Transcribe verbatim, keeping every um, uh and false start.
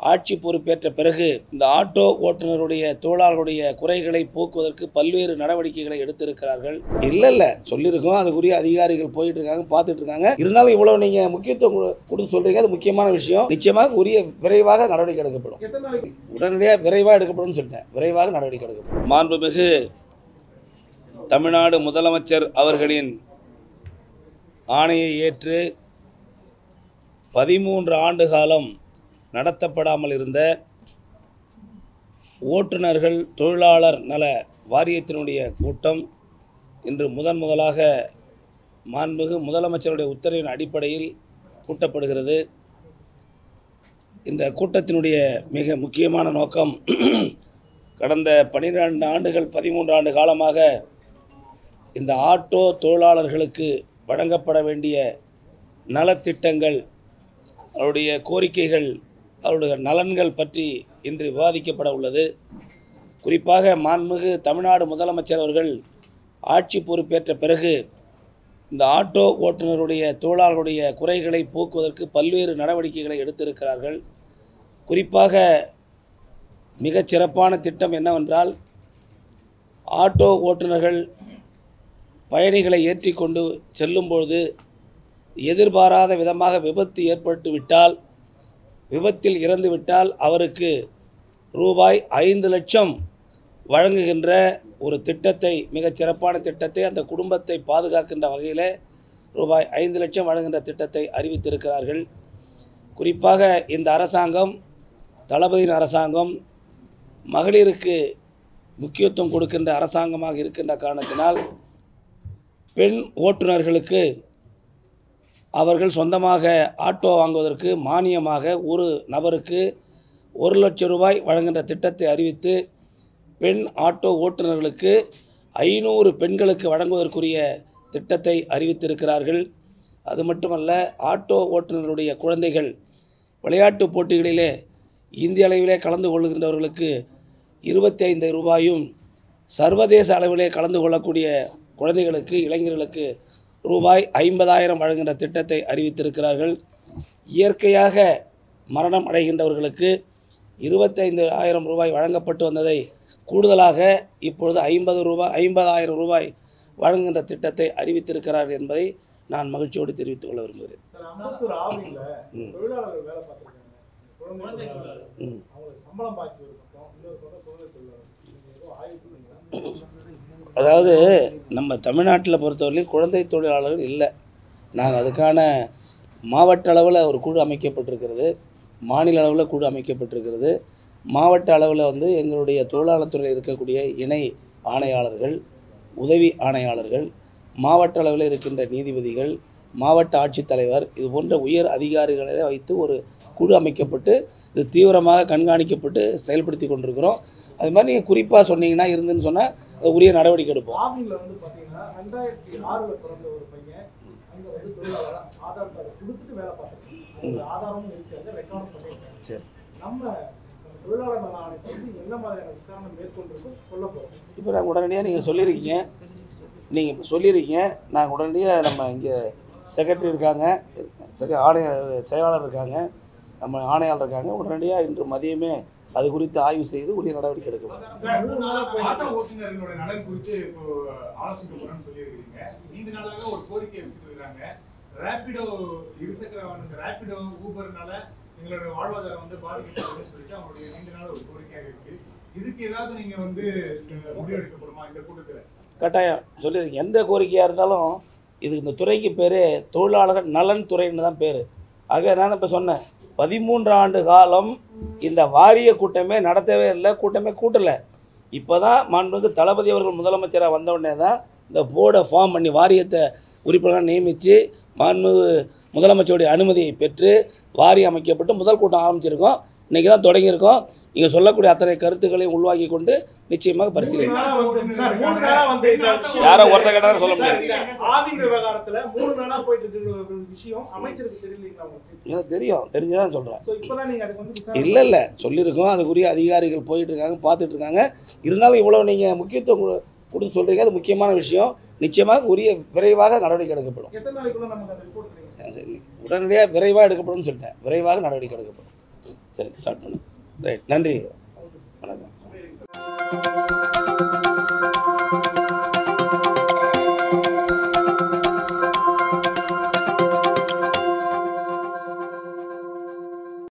ஆட்சி பொறுப்பேற்ற பிறகு இந்த ஆட்டோ ஓட்டுநருடைய தொழிலாளருடைய குறைகளை போக்குவதற்கு பல்வேறு நடவடிக்கைகளை எடுத்திருக்கிறார்கள். இல்லை இல்லை சொல்லியிருக்கோம், அதுக்குரிய அதிகாரிகள் போயிட்டு இருக்காங்க, பார்த்துட்டு இருக்காங்க. இருந்தாலும் இவ்வளவு நீங்க முக்கியத்துவம் கொடுத்து சொல்றீங்க, அது முக்கியமான விஷயம். நிச்சயமாக உரிய விரைவாக நடவடிக்கை எடுக்கப்படும். உடனடியாக விரைவாக எடுக்கப்படும் சொல்லிட்டேன். விரைவாக நடவடிக்கை எடுக்கப்படும். மாண்புமிகு தமிழ்நாடு முதலமைச்சர் அவர்களின் ஆணையை ஏற்று பதிமூன்று ஆண்டு காலம் நடத்தப்படாமல் இருந்த ஓட்டுநர்கள் தொழிலாளர் நல வாரியத்தினுடைய கூட்டம் இன்று முதன் முதலாக மாண்புமிகு முதலமைச்சருடைய உத்தரவின் அடிப்படையில் கூட்டப்படுகிறது. இந்த கூட்டத்தினுடைய மிக முக்கியமான நோக்கம், கடந்த பன்னிரண்டு ஆண்டுகள் பதிமூன்று ஆண்டு காலமாக இந்த ஆட்டோ தொழிலாளர்களுக்கு வழங்கப்பட வேண்டிய நலத்திட்டங்கள், அவருடைய கோரிக்கைகள், அவருடைய நலன்கள் பற்றி இன்று விவாதிக்கப்பட உள்ளது. குறிப்பாக மாண்புமிகு தமிழ்நாடு முதலமைச்சர் அவர்கள் ஆட்சி பொறுப்பேற்ற பிறகு இந்த ஆட்டோ ஓட்டுநருடைய தொழிலாளருடைய குறைகளை போக்குவதற்கு பல்வேறு நடவடிக்கைகளை எடுத்திருக்கிறார்கள். குறிப்பாக மிகச் சிறப்பான திட்டம் என்னவென்றால், ஆட்டோ ஓட்டுநர்கள் பயணிகளை ஏற்றி கொண்டு செல்லும்பொழுது எதிர்பாராத விதமாக விபத்து ஏற்பட்டு விட்டால், விபத்தில் இறந்து விட்டால் அவருக்கு ரூபாய் ஐந்து லட்சம் வழங்குகின்ற ஒரு திட்டத்தை, மிகச் சிறப்பான திட்டத்தை, அந்த குடும்பத்தை பாதுகாக்கின்ற வகையில் ரூபாய் ஐந்து லட்சம் வழங்குகின்ற திட்டத்தை அறிவித்திருக்கிறார்கள். குறிப்பாக இந்த அரசாங்கம், தளபதியின் அரசாங்கம் மகளிருக்கு முக்கியத்துவம் கொடுக்கின்ற அரசாங்கமாக இருக்கின்ற காரணத்தினால் பெண் ஓட்டுநர்களுக்கு அவர்கள் சொந்தமாக ஆட்டோ வாங்குவதற்கு மானியமாக ஒரு நபருக்கு ஒரு லட்சம் ரூபாய் வழங்குகின்ற திட்டத்தை அறிவித்து பெண் ஆட்டோ ஓட்டுநர்களுக்கு ஐநூறு பெண்களுக்கு வழங்குவதற்குரிய திட்டத்தை அறிவித்திருக்கிறார்கள். அது மட்டுமல்ல, ஆட்டோ ஓட்டுநர்களுடைய குழந்தைகள் விளையாட்டுப் போட்டிகளிலே இந்திய அளவிலே கலந்து கொள்கின்றவர்களுக்கு இருபத்தி ஐந்து ரூபாயும், சர்வதேச அளவிலே கலந்து கொள்ளக்கூடிய குழந்தைகளுக்கு, இளைஞர்களுக்கு ரூபாய் ஐம்பதாயிரம் வழங்குகின்ற திட்டத்தை அறிவித்திருக்கிறார்கள். இயற்கையாக மரணம் அடைகின்றவர்களுக்கு இருபத்தைந்து ஆயிரம் ரூபாய் வழங்கப்பட்டு வந்ததை கூடுதலாக இப்பொழுது ஐம்பது ரூபாய் ஐம்பதாயிரம் ரூபாய் வழங்குகின்ற திட்டத்தை அறிவித்திருக்கிறார்கள் என்பதை நான் மகிழ்ச்சியோடு தெரிவித்துக் கொள்ள விரும்புகிறேன். அதாவது நம்ம தமிழ்நாட்டில் பொறுத்தவரையிலும் குழந்தை தொழிலாளர்கள் இல்லை. நாங்கள் அதுக்கான மாவட்ட அளவில் ஒரு குழு அமைக்கப்பட்டிருக்கிறது, மாநில அளவில் குழு அமைக்கப்பட்டிருக்கிறது. மாவட்ட அளவில் வந்து எங்களுடைய தொழிலாளர் துறையில் இருக்கக்கூடிய இணை ஆணையாளர்கள், உதவி ஆணையாளர்கள், மாவட்ட அளவில் இருக்கின்ற நீதிபதிகள், மாவட்ட ஆட்சித்தலைவர், இது போன்ற உயர் அதிகாரிகளை வைத்து ஒரு குழு அமைக்கப்பட்டு இது தீவிரமாக கண்காணிக்கப்பட்டு செயல்படுத்தி கொண்டிருக்கிறோம். அது மாதிரி நீங்கள் குறிப்பாக சொன்னீங்கன்னா, இருந்துன்னு சொன்னால் அது உரிய நடவடிக்கை எடுப்போம். ஆவின்ல வந்து பார்த்தீங்கன்னா ரெண்டாயிரத்தி ஆறுல பிறந்த ஒரு பையன் அங்கே வந்து தொழிலாளர் ஆதார் கார்டு கொடுத்துட்டு வேலை பார்த்துருக்காங்க. ஆதாரமும் இருக்காங்க, ரெக்கார்டும் பண்ணியிருக்காங்க. சரி, நம்ம தொழிலாளர் நல ஆணையத்தை வந்து என்ன மாதிரியான விசாரணை மேற்கொண்டு கொள்ள போகிறோம்? இப்போ நாங்கள் உடனடியாக நீங்கள் சொல்லியிருக்கீங்க, நீங்கள் இப்போ சொல்லியிருக்கீங்க, நாங்கள் உடனடியாக நம்ம இங்கே செக்ரட்டரி இருக்காங்க, செக ஆணைய செயலாளர் இருக்காங்க, நம்ம ஆணையாளர் இருக்காங்க, உடனடியாக இன்று மதியமே அது குறித்து ஆய்வு செய்து உரிய நடவடிக்கை எடுக்கலாம். ஆட்டோ ஓட்டுநர்களுடைய நலன் குறித்து இப்போ ஆலோசனை போறோம்னு சொல்லியிருக்கீங்க. நீண்ட நாளாக ஒரு கோரிக்கை வச்சுட்டு இருக்காங்க. ரேபிடோ இருசக்கர வாகன ரேபிடோ ஊபர்னால எங்களுடைய வாழ்வாதாரம் வந்து பாதிக்கப்படுதுன்னு சொல்லிட்டு அவங்களுடைய நீண்ட நாள் ஒரு கோரிக்கையாக இருக்கு. இதுக்கு ஏதாவது நீங்க வந்து முடிவெடுக்கப்படுமா இந்த கூட்டத்தில்? கட்டாயம் சொல்லியிருக்கீங்க. எந்த கோரிக்கையாக இருந்தாலும் இது இந்த துறைக்கு பேர் தொழிலாளர்கள் நலன் துறைன்னு தான் பேர். ஆக நான் இப்போ சொன்னேன், பதிமூன்று ஆண்டு காலம் இந்த வாரிய கூட்டமே நடத்தவே இல்லை, கூட்டமே கூட்டலை. இப்போ தான் மாண்புமிகு தளபதி அவர்கள் முதலமைச்சராக வந்த உடனே தான் இந்த போர்டை ஃபார்ம் பண்ணி வாரியத்தை உறுப்பினராக நியமித்து மாண்புமிகு முதலமைச்சருடைய அனுமதியை பெற்று வாரியம் அமைக்கப்பட்டு முதல் கூட்டம் ஆரம்பிச்சிருக்கோம். இன்றைக்கி தான் தொடங்கியிருக்கோம். நீங்கள் சொல்லக்கூடிய அத்தனை கருத்துக்களையும் உள்வாங்கி கொண்டு நிச்சயமாக பரிசீலிக்கலாம். யாரோ ஒருத்த கேட்டாலும் சொல்ல முடியாது. ஆவின் விவகாரத்தில் மூணு நாளாக போயிட்டு இருக்கிற விஷயம் அமைச்சருக்கு தெரியலீங்களா? எனக்கு தெரியும், தெரிஞ்சுதான் சொல்கிறேன். ஸோ இப்போ தான் நீங்கள் அதுக்கு வந்து இல்லை இல்லை சொல்லியிருக்கோம், அதுக்குரிய அதிகாரிகள் போயிட்டு இருக்காங்க, பார்த்துட்டு இருக்காங்க. இருந்தாலும் இவ்வளோ நீங்கள் முக்கியத்துவம் கொடுத்து சொல்கிறீங்க, அது முக்கியமான விஷயம். நிச்சயமாக உரிய விரைவாக நடவடிக்கை எடுக்கப்படும். எத்தனை நாளைக்குள்ள நமக்கு அந்த ரிப்போர்ட் கிடைக்கும்? சரி, உடனடியாக விரைவாக எடுக்கப்படும் சொல்லிட்டேன். விரைவாக நடவடிக்கை எடுக்கப்படும். சரி ஸ்டார்ட் பண்ணு ரைட் நன்றி வணக்கம்